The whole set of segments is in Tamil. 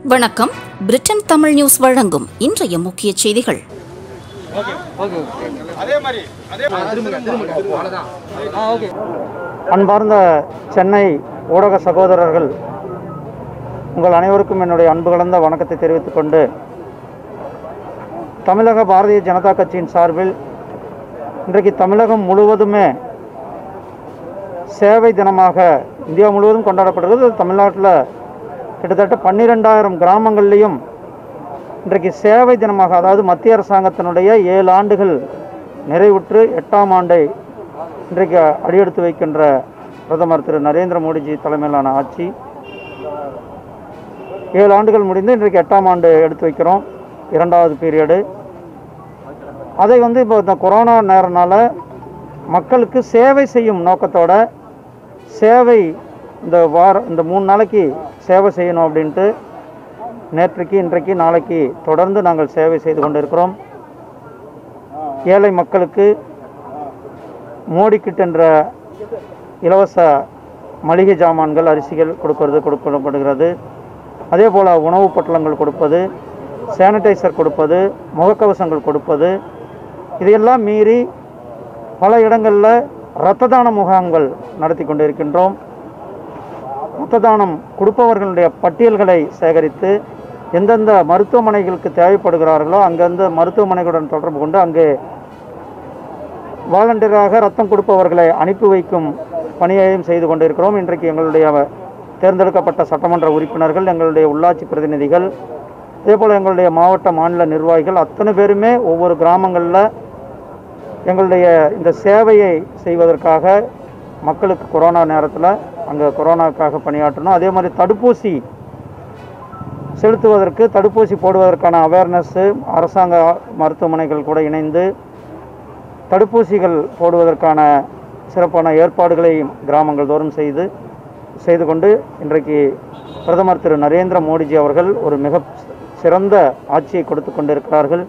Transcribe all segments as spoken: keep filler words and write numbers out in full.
வணக்கம். பிரிட்டன் தமிழ் நியூஸ் வழங்கும் இன்றைய முக்கிய செய்திகள். அன்பார்ந்த சென்னை ஊடக சகோதரர்கள், உங்கள் அனைவருக்கும் என்னுடைய அன்பு கலந்த வணக்கத்தை தெரிவித்துக் கொண்டு, தமிழக பாரதிய ஜனதா கட்சியின் சார்பில் இன்றைக்கு தமிழகம் முழுவதுமே சேவை தினமாக இந்தியா முழுவதும் கொண்டாடப்படுகிறது. தமிழ்நாட்டில் கிட்டத்தட்ட பன்னிரெண்டாயிரம் கிராமங்கள்லேயும் இன்றைக்கு சேவை தினமாக, அதாவது மத்திய அரசாங்கத்தினுடைய ஏழு ஆண்டுகள் நிறைவுற்று எட்டாம் ஆண்டை இன்றைக்கு அடியெடுத்து வைக்கின்ற பிரதமர் திரு நரேந்திர மோடிஜி தலைமையிலான ஆட்சி ஏழு ஆண்டுகள் முடிந்து இன்றைக்கு எட்டாம் ஆண்டு எடுத்து வைக்கிறோம், இரண்டாவது பீரியடு. அதை வந்து இப்போ இந்த கொரோனா நேரனால மக்களுக்கு சேவை செய்யும் நோக்கத்தோட சேவை இந்த வார இந்த மூணு நாளைக்கு சேவை செய்யணும் அப்படின்ட்டு நேற்றைக்கு இன்றைக்கு நாளைக்கு தொடர்ந்து நாங்கள் சேவை செய்து கொண்டிருக்கிறோம். ஏழை மக்களுக்கு மோடி கிட் என்ற இலவச மளிகை ஜாமான்கள், அரிசிகள் கொடுக்கறது கொடுக்கப்படுகிறது. அதே போல் உணவுப் பொட்டலங்கள் கொடுப்பது, சானிடைசர் கொடுப்பது, முகக்கவசங்கள் கொடுப்பது, இதையெல்லாம் மீறி பல இடங்களில் இரத்த தான முகாம்கள் நடத்தி கொண்டிருக்கின்றோம். இரத்த தானம் கொடுப்பவர்களுடைய பட்டியல்களை சேகரித்து எந்தெந்த மருத்துவமனைகளுக்கு தேவைப்படுகிறார்களோ அங்கந்த மருத்துவமனைகளுடன் தொடர்பு கொண்டு அங்கே வாலண்டியராக ரத்தம் கொடுப்பவர்களை அனுப்பி வைக்கும் பணியையும் செய்து கொண்டிருக்கிறோம். இன்றைக்கு எங்களுடைய தேர்ந்தெடுக்கப்பட்ட சட்டமன்ற உறுப்பினர்கள், எங்களுடைய உள்ளாட்சி பிரதிநிதிகள், அதேபோல் எங்களுடைய மாவட்ட மாநில நிர்வாகிகள் அத்தனை பேருமே ஒவ்வொரு கிராமங்களில் எங்களுடைய இந்த சேவையை செய்வதற்காக மக்களுக்கு கொரோனா நேரத்தில் அங்கே கொரோனாவுக்காக பணியாற்றணும். அதே மாதிரி தடுப்பூசி செலுத்துவதற்கு, தடுப்பூசி போடுவதற்கான அவேர்னஸ்ஸு அரசாங்க மருத்துவமனைகள் கூட இணைந்து தடுப்பூசிகள் போடுவதற்கான சிறப்பான ஏற்பாடுகளை கிராமங்கள் தோறும் செய்து செய்து கொண்டு இன்றைக்கு பிரதமர் திரு நரேந்திர மோடிஜி அவர்கள் ஒரு மிக சிறந்த ஆட்சியை கொடுத்து கொண்டிருக்கிறார்கள்.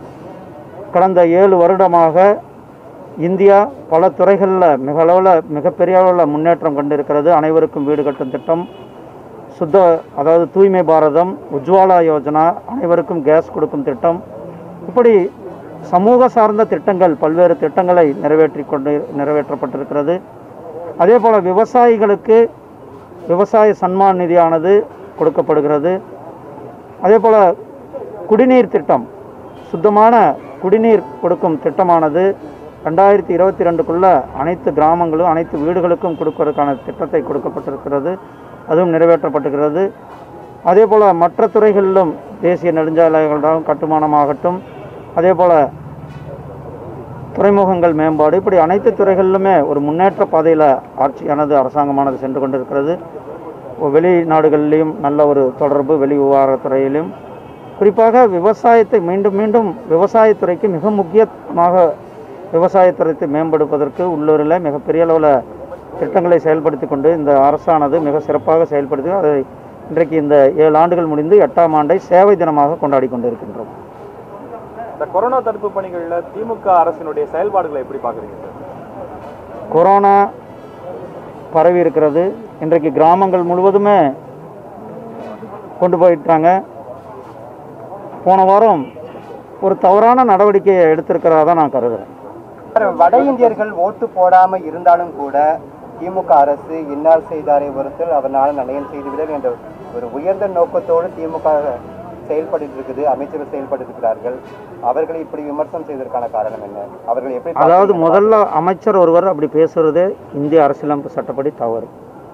கடந்த ஏழு வருடமாக இந்தியா பல துறைகளில் மிக அளவில் மிகப்பெரிய அளவில் முன்னேற்றம் கண்டிருக்கிறது. அனைவருக்கும் வீடு கட்டும் திட்டம், சுத்த அதாவது தூய்மை பாரதம், உஜ்வாலா யோஜனா, அனைவருக்கும் கேஸ் கொடுக்கும் திட்டம், இப்படி சமூக சார்ந்த திட்டங்கள், பல்வேறு திட்டங்களை நிறைவேற்றி கொண்டு நிறைவேற்றப்பட்டிருக்கிறது. அதே போல் விவசாயிகளுக்கு விவசாய சன்மான் நிதியானது கொடுக்கப்படுகிறது. அதே போல் குடிநீர் திட்டம், சுத்தமான குடிநீர் கொடுக்கும் திட்டமானது ரெண்டாயிரத்தி இருபத்தி ரெண்டுக்குள்ளே அனைத்து கிராமங்களும் அனைத்து வீடுகளுக்கும் கொடுப்பதற்கான திட்டத்தை கொடுக்கப்பட்டிருக்கிறது. அதுவும் நிறைவேற்றப்பட்டிருக்கிறது. அதே போல் மற்ற துறைகளிலும் தேசிய நெடுஞ்சாலைகளாகவும் கட்டுமானமாகட்டும், அதே போல் துறைமுகங்கள் மேம்பாடு, இப்படி அனைத்து துறைகளிலுமே ஒரு முன்னேற்ற பாதையில் ஆட்சியானது அரசாங்கமானது சென்று கொண்டிருக்கிறது. வெளிநாடுகளிலையும் நல்ல ஒரு தொடர்பு, வெளி விவகாரத்துறையிலும் குறிப்பாக விவசாயத்தை மீண்டும் மீண்டும் விவசாயத்துறைக்கு மிக முக்கியமாக விவசாயத்துறையை மேம்படுத்துவதற்கு உள்ளூரில் மிகப்பெரிய அளவில் திட்டங்களை செயல்படுத்தி கொண்டு இந்த அரசானது மிக சிறப்பாக செயல்படுத்தி அதை இன்றைக்கு இந்த ஏழு ஆண்டுகள் முடிந்து எட்டாம் ஆண்டை சேவை தினமாக கொண்டாடி கொண்டிருக்கின்றோம். இந்த கொரோனா தடுப்பு பணிகளில் திமுக அரசினுடைய செயல்பாடுகளை எப்படி பார்க்குறீங்க சார்? கொரோனா பரவி இருக்கிறது. இன்றைக்கு கிராமங்கள் முழுவதுமே கொண்டு போயிட்டாங்க. போன வாரம் ஒரு தவறான நடவடிக்கையை எடுத்திருக்கிறதா நான் கருதுகிறேன். வட இந்தியர்கள் ஓட்டு போடாமல் இருந்தாலும் கூட திமுக அரசு இன்னார் செய்தாரை ஒருத்தர் அவனால் நடையம் செய்துவிடல் என்ற ஒரு உயர்ந்த நோக்கத்தோடு திமுக செயல்பட்டு இருக்குது, அமைச்சர்கள் செயல்பட்டு இருக்கிறார்கள். அவர்களை இப்படி விமர்சனம் செய்வதற்கான காரணம் என்ன? அவர்கள் எப்படி? அதாவது முதல்ல அமைச்சர் ஒருவர் அப்படி பேசுறது இந்திய அரசியலமைப்பு சட்டப்படி தவறு.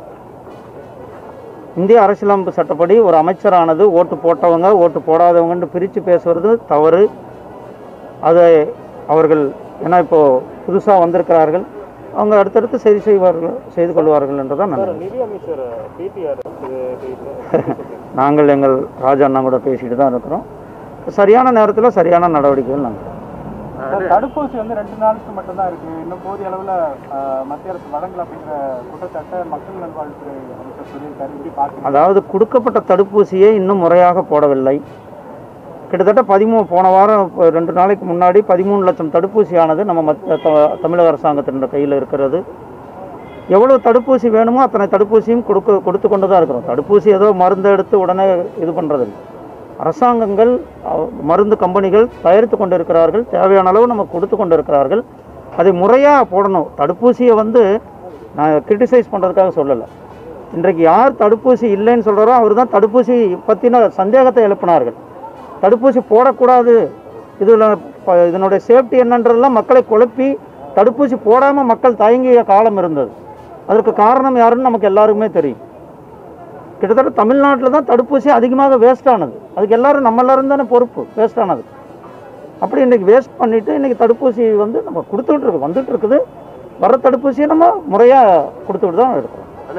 இந்திய அரசியலமைப்பு சட்டப்படி ஒரு அமைச்சரானது ஓட்டு போட்டவங்க ஓட்டு போடாதவங்கன்னு பிரித்து பேசுவது தவறு. அதை அவர்கள் ஏன்னா இப்போது புதுசாக வந்திருக்கிறார்கள், அவங்க அடுத்தடுத்து சரி செய்வார்கள் செய்து கொள்வார்கள் என்றுதான் நான் நிதி அமைச்சர் பிடிஆர் நாங்கள் எங்கள் ராஜா அண்ணா கூட பேசிட்டு தான் இருக்கிறோம். சரியான நேரத்தில் சரியான நடவடிக்கைகள் நாங்கள். தடுப்பூசி வந்து ரெண்டு நாளுக்கு மட்டும்தான் இருக்கு, இன்னும் போதிய அளவில் மத்திய அரசு வழங்கல அப்படிங்கிற குற்றச்சாட்டை மக்கள் நல்வாழ்வுத்துறை அமைச்சர் சொல்லியிருக்காரு. இப்படி பார்த்து அதாவது கொடுக்கப்பட்ட தடுப்பூசியை இன்னும் முறையாக போடவில்லை. கிட்டத்தட்ட பதிமூணு போன வாரம் ரெண்டு நாளைக்கு முன்னாடி பதிமூணு லட்சம் தடுப்பூசியானது நம்ம மத் தமிழக அரசாங்கத்தின் கையில் இருக்கிறது. எவ்வளோ தடுப்பூசி வேணுமோ அத்தனை தடுப்பூசியும் கொடுக்க கொடுத்து கொண்டு தான் இருக்கிறோம். தடுப்பூசி ஏதோ மருந்து எடுத்து உடனே இது பண்ணுறதில்லை. அரசாங்கங்கள் மருந்து கம்பெனிகள் தயாரித்து கொண்டு இருக்கிறார்கள், தேவையான அளவு நமக்கு கொடுத்து கொண்டு இருக்கிறார்கள். அதை முறையாக போடணும். தடுப்பூசியை வந்து நான் கிரிட்டிசைஸ் பண்ணுறதுக்காக சொல்லலை. இன்றைக்கு யார் தடுப்பூசி இல்லைன்னு சொல்கிறாரோ அவர் தான் தடுப்பூசி பற்றின சந்தேகத்தை எழுப்பினார்கள். தடுப்பூசி போடக்கூடாது, இதில் இதனுடைய சேஃப்டி என்னன்றதெல்லாம் மக்களை குழப்பி தடுப்பூசி போடாமல் மக்கள் தயங்கிய காலம் இருந்தது. அதற்கு காரணம் யாருன்னு நமக்கு எல்லாருக்குமே தெரியும். கிட்டத்தட்ட தமிழ்நாட்டில் தான் தடுப்பூசி அதிகமாக வேஸ்ட் ஆனது. அதுக்கு எல்லோரும் நம்ம எல்லோரும் தானே பொறுப்பு வேஸ்ட் ஆனது. அப்படி இன்றைக்கி வேஸ்ட் பண்ணிவிட்டு இன்றைக்கி தடுப்பூசி வந்து நம்ம கொடுத்துக்கிட்டு இருக்கு வந்துட்டு இருக்குது. வர தடுப்பூசியை நம்ம முறையாக கொடுத்துக்கிட்டு தான் இருக்கிறோம்.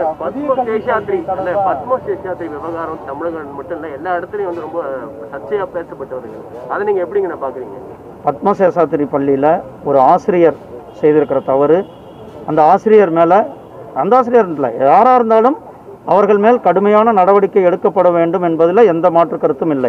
பத்மசேஷாத்ரி விவகாரம் தமிழகம் மட்டும் இல்லை, எல்லா இடத்துலையும் வந்து ரொம்ப சர்ச்சையாக பேசப்பட்டு வருது. அதை நீங்கள் எப்படிங்க நான் பார்க்குறீங்க? பத்மசேஷாத்ரி பள்ளியில் ஒரு ஆசிரியர் செய்திருக்கிற தவறு, அந்த ஆசிரியர் மேலே, அந்த ஆசிரியர் இல்லை யாராக இருந்தாலும் அவர்கள் மேல் கடுமையான நடவடிக்கை எடுக்கப்பட வேண்டும் என்பதில் எந்த மாற்று கருத்தும் இல்லை.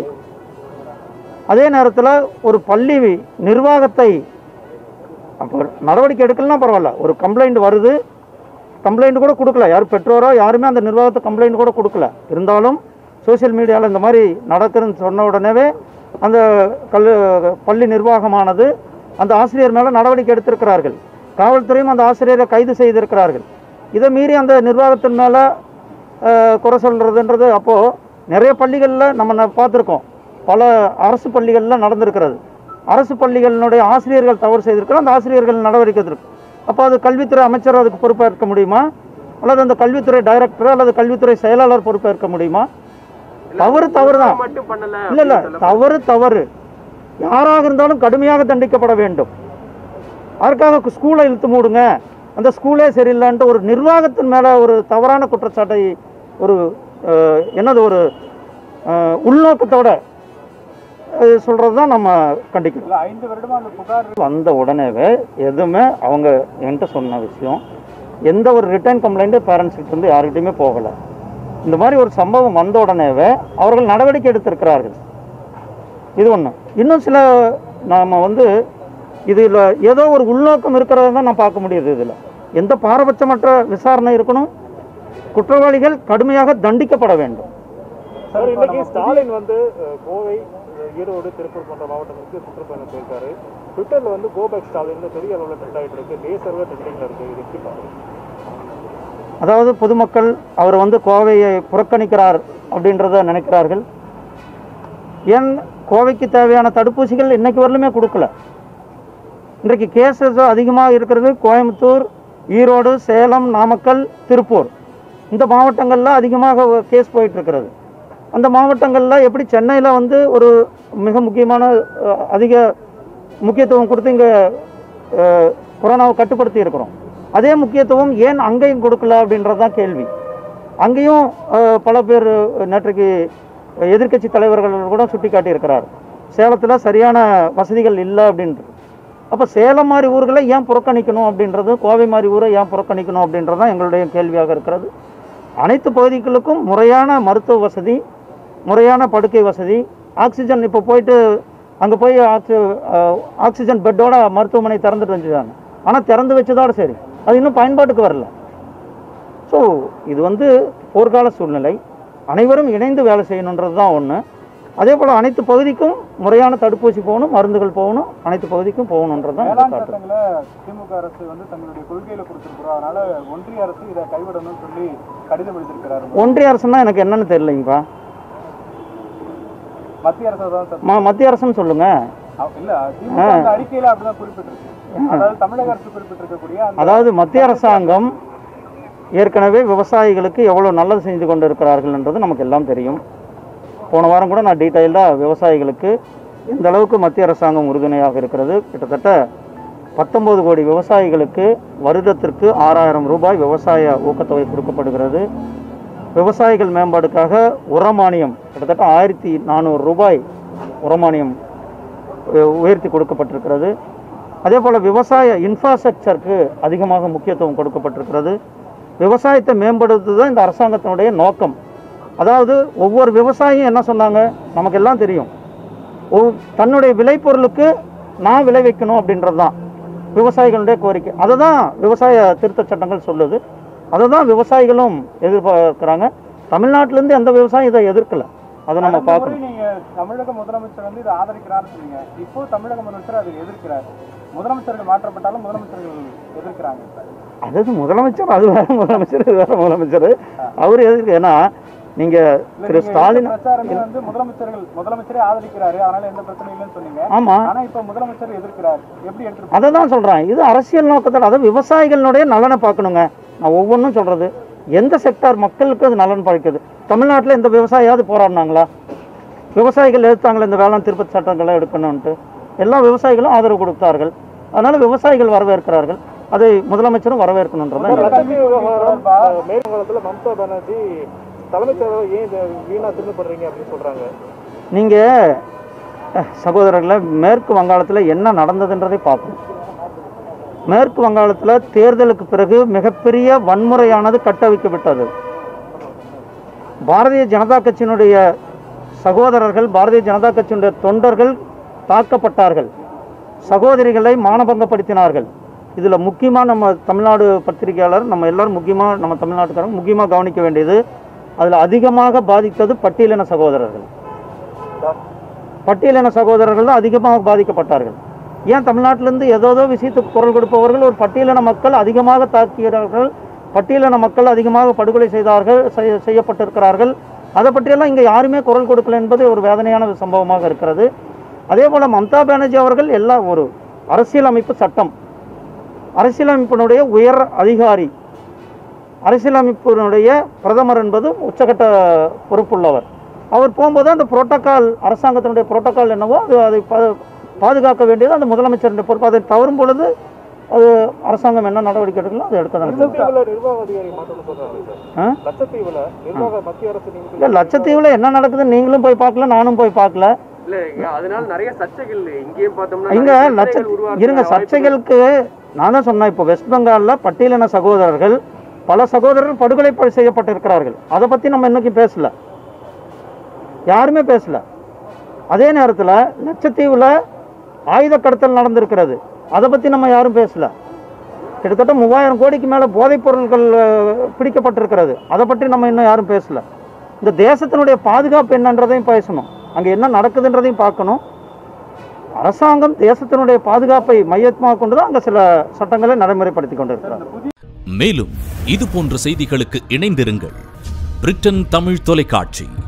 அதே நேரத்தில் ஒரு பள்ளி நிர்வாகத்தை அப்போ நடவடிக்கை எடுக்கலன்னா பரவாயில்ல, ஒரு கம்ப்ளைண்ட் வருது, கம்ப்ளைண்ட் கூட கொடுக்கல, யார் பெற்றோரோ யாருமே அந்த நிர்வாகத்தை கம்ப்ளைண்ட் கூட கொடுக்கல. இருந்தாலும் சோசியல் மீடியாவில் இந்த மாதிரி நடக்குதுன்னு சொன்ன உடனேவே அந்த கல் பள்ளி நிர்வாகமானது அந்த ஆசிரியர் மேலே நடவடிக்கை எடுத்திருக்கிறார்கள். காவல்துறையும் அந்த ஆசிரியரை கைது செய்திருக்கிறார்கள். இதை மீறி அந்த நிர்வாகத்தின் மேலே குறை சொல்கிறதுன்றது அப்போது நிறைய பள்ளிகளில் நம்ம பார்த்துருக்கோம். பல அரசு பள்ளிகளில் நடந்திருக்கிறது. அரசு பள்ளிகளினுடைய ஆசிரியர்கள் தவறு செய்திருக்கிறோம், அந்த ஆசிரியர்கள் நடவடிக்கை எடுத்திருக்கு. அப்போ அது கல்வித்துறை அமைச்சர் அதுக்கு பொறுப்பேற்க முடியுமா, அல்லது அந்த கல்வித்துறை டைரக்டர் அல்லது கல்வித்துறை செயலாளர் பொறுப்பேற்க முடியுமா? தவறு தவறு தான். இல்லை இல்லை தவறு தவறு யாராக இருந்தாலும் கடுமையாக தண்டிக்கப்பட வேண்டும். அதற்காக ஸ்கூலை இழுத்து மூடுங்க, அந்த ஸ்கூலே சரியில்லைன்ட்டு ஒரு நிர்வாகத்தின் மேலே ஒரு தவறான குற்றச்சாட்டை ஒரு என்னது ஒரு உள்நோக்கத்தோட சொல்கிறது தான் நம்ம கண்டிக்கிறோம். ஐந்து வருடமா அந்த புகார் வந்த உடனேவே எதுவுமே அவங்க என்கிட்ட சொன்ன விஷயம், எந்த ஒரு ரிட்டர்ன் கம்ப்ளைண்ட்டு பேரண்ட்ஸ்கிட்ட இருந்து யார்கிட்டையுமே போகலை. இந்த மாதிரி ஒரு சம்பவம் வந்த உடனேவே அவர்கள் நடவடிக்கை எடுத்திருக்கிறார்கள். இது ஒன்று. இன்னும் சில நாம் வந்து இதில் ஏதோ ஒரு உள்நோக்கம் இருக்கிறத தான் நான் பார்க்க முடியுது. இதில் எந்த பாரபட்சமற்ற விசாரணை இருக்கணும், குற்றவாளிகள் கடுமையாக தண்டிக்கப்பட வேண்டும். சார், இன்னைக்கு ஸ்டாலின் வந்து கோவை, ஈரோடு, திருப்பூர் போன்ற மாவட்டங்களுக்கு சுற்றுப்பயணம் போயிருக்காரு. ட்விட்டரில் வந்து கோபேக் ஸ்டாலின் பெரிய அளவில் ட்ரெண்ட் ஆகிட்டு இருக்கு, லேசர்வே ட்ரெண்டிங்கில் இருக்குது. இது எப்படி பார்க்குறீங்க? அதாவது பொதுமக்கள் அவர் வந்து கோவையை புறக்கணிக்கிறார் அப்படின்றத நினைக்கிறார்கள். ஏன் கோவைக்கு தேவையான தடுப்பூசிகள் இன்னைக்கு வரலுமே கொடுக்கல. இன்றைக்கு கேசஸ் அதிகமாக இருக்கிறது கோயம்புத்தூர், ஈரோடு, சேலம், நாமக்கல், திருப்பூர் இந்த மாவட்டங்களில் அதிகமாக கேஸ் போயிட்டுருக்கிறது. அந்த மாவட்டங்களில் எப்படி சென்னையில் வந்து ஒரு மிக முக்கியமான அதிக முக்கியத்துவம் கொடுத்து இங்கே கொரோனாவை கட்டுப்படுத்தி இருக்கிறோம். அதே முக்கியத்துவம் ஏன் அங்கேயும் கொடுக்கல அப்படின்றது தான் கேள்வி. அங்கேயும் பல பேர் நேற்றைக்கு எதிர்க்கட்சி தலைவர்கள் கூட சுட்டி காட்டியிருக்கிறார், சேலத்தில் சரியான வசதிகள் இல்லை அப்படின்றது. அப்போ சேலம் மாதிரி ஊர்களை ஏன் புறக்கணிக்கணும் அப்படின்றது, கோவை மாதிரி ஊரை ஏன் புறக்கணிக்கணும் அப்படின்றது தான் எங்களுடைய கேள்வியாக இருக்கிறது. அனைத்து பகுதிகளுக்கும் முறையான மருத்துவ வசதி, முறையான படுக்கை வசதி, ஆக்சிஜன் இப்போ போயிட்டு அங்கே போய் ஆக்சி ஆக்சிஜன் பெட்டோட மருத்துவமனை திறந்துட்டு வந்துட்டாங்க. ஆனால் திறந்து வச்சதோட சரி, அது இன்னும் பயன்பாட்டுக்கு வரல. ஸோ இது வந்து போர்க்கால சூழ்நிலை, அனைவரும் இணைந்து வேலை செய்யணுன்றது தான் ஒன்று. அதே போல் அனைத்து பகுதிக்கும் முறையான தடுப்பூசி போகணும், மருந்துகள் போகணும், அனைத்து பகுதிக்கும் போகணுன்றது தான் திமுக அரசு வந்து தங்களுடைய கொள்கையில கொடுத்துருக்கிறோம். அதனால ஒன்றிய அரசு இதை கைவிடணும்னு சொல்லி கடிதம் எழுதியிருக்கிறாரு. ஒன்றிய அரசுன்னா எனக்கு என்னன்னு தெரியலைங்கப்பா. மத்திய அரசு தான் மா மத்திய அரசுன்னு சொல்லுங்க. இல்ல, அறிக்கையில அப்படிதான் குறிப்பிட்டிருக்கு. அதாவது தமிழக அரசு குறிப்பிட்டிருக்கக்கூடிய, அதாவது மத்திய அரசாங்கம் ஏற்கனவே விவசாயிகளுக்கு எவ்வளோ நல்லது செஞ்சு கொண்டு இருக்கிறார்கள்ன்றது நமக்கு எல்லாம் தெரியும். போன வாரம் கூட நான் டீட்டெயில்டாக விவசாயிகளுக்கு எந்த அளவுக்கு மத்திய அரசாங்கம் உறுதுணையாக இருக்கிறது. கிட்டத்தட்ட பத்தொம்பது கோடி விவசாயிகளுக்கு வருடத்திற்கு ஆறாயிரம் ரூபாய் விவசாய ஊக்கத்தொகை கொடுக்கப்படுகிறது. விவசாயிகள் மேம்பாடுக்காக உரமானியம் கிட்டத்தட்ட ஆயிரத்தி நானூறு ரூபாய் உரமானியம் உயர்த்தி கொடுக்கப்பட்டிருக்கிறது. அதே போல் விவசாய இன்ஃப்ராஸ்ட்ரக்சருக்கு அதிகமாக முக்கியத்துவம் கொடுக்கப்பட்டிருக்கிறது. விவசாயத்தை மேம்படுத்துவது தான் இந்த அரசாங்கத்தினுடைய நோக்கம். அதாவது ஒவ்வொரு விவசாயியும் என்ன சொன்னாங்க நமக்கு எல்லாம் தெரியும், தன்னுடைய விளைபொருளுக்கு நான் விளைவிக்கணும் அப்படின்றது தான் விவசாயிகளுடைய கோரிக்கை. அதை தான் விவசாய திருத்த சட்டங்கள் சொல்லுது. அதை தான் விவசாயிகளும் எதிர்பார்க்குறாங்க. தமிழ்நாட்டிலேருந்து எந்த விவசாயம் இதை எதிர்க்கலை. அதை நம்ம பார்க்கணும். நீங்கள் தமிழக முதலமைச்சர் வந்து இதை ஆதரிக்கிறார்னு சொன்னீங்க. இப்போ தமிழக முதலமைச்சர் அதை எதிர்க்கிறார். முதலமைச்சர்கள் மாற்றப்பட்டாலும் முதலமைச்சர்கள் எதிர்க்கிறாங்க. அதாவது முதலமைச்சர் அது வேற முதலமைச்சர் இது வேற முதலமைச்சர் அவர் எதிர்க்கு. ஏன்னா நீங்க திரு ஸ்டாலின் பிரச்சாரமே வந்து முதலமைச்சர்கள் முதலமைச்சரே ஆதரிக்கிறாரு, அதனால எந்த பிரச்சனையும் இல்லைன்னு சொன்னீங்க. ஆமா, ஆனா இப்ப முதலமைச்சர் எதிர்க்கிறார். எப்படி எடுத்து அதை தான் சொல்றேன். இது அரசியல் நோக்கத்தோட, அதாவது விவசாயிகளுடைய நலனை பார்க்கணுங்க. நான் ஒவ்வொன்றும் சொல்றது, எந்த செக்டார் மக்களுக்கு அது நலன் பழிக்குது. தமிழ்நாட்டில் இந்த விவசாயியாவது போராடினாங்களா? விவசாயிகள் எடுத்தாங்களே இந்த வேளாண் திருப்பதி சட்டங்களை எடுக்கணும்ட்டு. எல்லா விவசாயிகளும் ஆதரவு கொடுத்தார்கள். அதனால விவசாயிகள் வரவேற்கிறார்கள். அதை முதலமைச்சரும் வரவேற்கணுன்றதான். மேற்காலத்தில் மம்தா பானர்ஜி தலைமைச் செயலர் ஏன் இதை வீணா திரும்ப பண்றீங்க அப்படின்னு சொல்றாங்க. நீங்க சகோதரர்களை, மேற்கு வங்காளத்தில் என்ன நடந்ததுன்றதை பார்க்கணும். மேற்கு வங்காளத்தில் தேர்தலுக்கு பிறகு மிகப்பெரிய வன்முறையானது கட்டவிக்கப்பட்டது. பாரதிய ஜனதா கட்சியினுடைய சகோதரர்கள், பாரதிய ஜனதா கட்சியினுடைய தொண்டர்கள் தாக்கப்பட்டார்கள். சகோதரிகளை மானபங்கப்படுத்தினார்கள். இதில் முக்கியமாக நம்ம தமிழ்நாடு பத்திரிகையாளர், நம்ம எல்லோரும் முக்கியமாக நம்ம தமிழ்நாட்டுக்காரங்க முக்கியமாக கவனிக்க வேண்டியது, அதில் அதிகமாக பாதித்தது பட்டியலின சகோதரர்கள். பட்டியலின சகோதரர்கள் தான் அதிகமாக பாதிக்கப்பட்டார்கள். ஏன் தமிழ்நாட்டிலேருந்து ஏதோ விஷயத்துக்கு குரல் கொடுப்பவர்கள் ஒரு பட்டியலின மக்கள் அதிகமாக தாக்கிறார்கள், பட்டியலின மக்கள் அதிகமாக படுகொலை செய்தார்கள் செய்யப்பட்டிருக்கிறார்கள். அதை பற்றியெல்லாம் இங்கே யாருமே குரல் கொடுக்கல என்பது ஒரு வேதனையான சம்பவமாக இருக்கிறது. அதே போல் மம்தா பானர்ஜி அவர்கள் எல்லா ஒரு அரசியலமைப்பு சட்டம், அரசியலமைப்பினுடைய உயர் அதிகாரி, அரசியலமைப்பினுடைய பிரதமர் என்பது உச்சகட்ட பொறுப்புள்ளவர். அவர் போகும்போது அந்த புரோட்டோக்கால், அரசாங்கத்தினுடைய புரோட்டோக்கால் என்னவோ அது அதை பாதுகாக்க வேண்டியது அந்த முதலமைச்சருடைய பொறுப்பு. அதை தவறும் பொழுது அது அரசாங்கம் என்ன நடவடிக்கை எடுக்கலாம் அதை எடுக்க தான். இல்லை, லட்சத்தீவில் என்ன நடக்குதுன்னு நீங்களும் போய் பார்க்கல, நானும் போய் பார்க்கல. இங்க லட்ச இருங்க சர்ச்சைகளுக்கு நான் தான் சொன்னேன். இப்போ வெஸ்ட் பெங்காலில் பட்டியலின சகோதரர்கள் பல சகோதரர்கள் படுகொலை செய்யப்பட்டிருக்கிறார்கள். அதை பற்றி நம்ம இன்னைக்கு பேசல, யாருமே பேசல. அதே நேரத்தில் லட்சத்தீவில் ஆயுத கடத்தல் நடந்திருக்கிறது, அதை பற்றி நம்ம யாரும் பேசல. கிட்டத்தட்ட மூவாயிரம் கோடிக்கு மேலே போதைப் பொருட்கள் பிடிக்கப்பட்டிருக்கிறது, அதை பற்றி நம்ம இன்னும் யாரும் பேசல. இந்த தேசத்தினுடைய பாதுகாப்பு என்னன்றதையும் பேசணும், அங்கே என்ன நடக்குதுன்றதையும் பார்க்கணும். அரசாங்கம் தேசத்தினுடைய பாதுகாப்பை மையமாக கொண்டுதான் அங்கே சில சட்டங்களை நடைமுறைப்படுத்தி கொண்டிருக்கிறார். மேலும் இது போன்ற செய்திகளுக்கு இணைந்திருங்கள். பிரிட்டன் தமிழ் தொலைக்காட்சி.